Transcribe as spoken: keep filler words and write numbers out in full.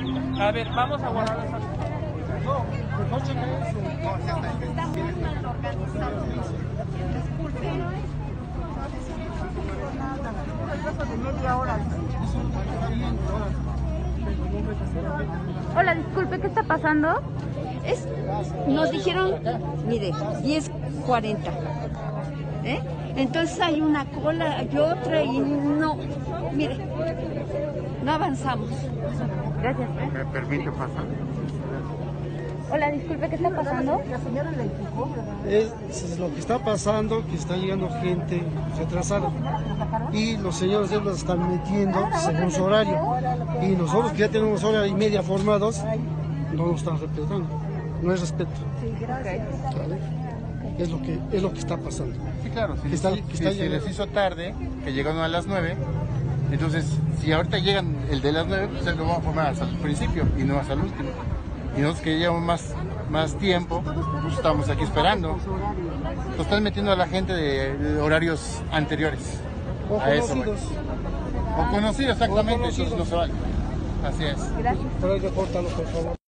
A ver, vamos a guardar esa. No, mejor checa eso. No, ya está. Está muy mal organizado. Disculpe. Hola, disculpe, ¿qué está pasando? Es, nos dijeron, mire, diez cuarenta. ¿Eh? Entonces hay una cola y otra y no, mire, no avanzamos. Gracias. ¿eh? ¿Me permite pasar? Hola, disculpe, ¿qué está pasando? Es lo que está pasando, que está llegando gente retrasada y los señores de obras están metiendo según su horario y nosotros que ya tenemos hora y media formados no nos están respetando, no es respeto. ¿Vale? Es lo que es lo que está pasando. Sí, claro, si, Que está- les, que si está se llegando. les hizo tarde, que llegaron a las nueve, entonces si ahorita llegan el de las nueve, pues lo vamos a formar hasta el principio y no hasta el último. Y nosotros que llevamos más, más tiempo, pues estamos aquí esperando. Nos están metiendo a la gente de, de horarios anteriores. O a eso, conocidos. O conocidos, exactamente, O conocidos. entonces no se vale. Así es. Gracias. Pero hay que cortarlo, por favor.